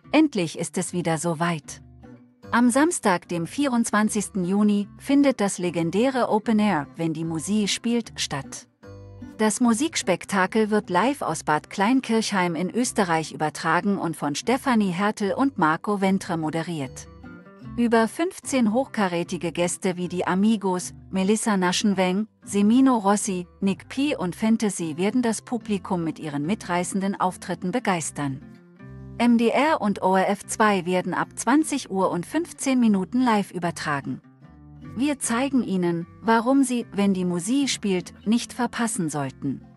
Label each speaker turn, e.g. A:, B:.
A: Endlich ist es wieder soweit. Am Samstag, dem 24. Juni, findet das legendäre Open Air, wenn die Musik spielt, statt. Das Musikspektakel wird live aus Bad Kleinkirchheim in Österreich übertragen und von Stefanie Hertel und Marco Ventre moderiert. Über 15 hochkarätige Gäste wie die Amigos, Melissa Naschenweng, Semino Rossi, Nick P. und Fantasy werden das Publikum mit ihren mitreißenden Auftritten begeistern. MDR und ORF2 werden ab 20 Uhr und 15 Minuten live übertragen. Wir zeigen Ihnen, warum Sie, wenn die Musik spielt, nicht verpassen sollten.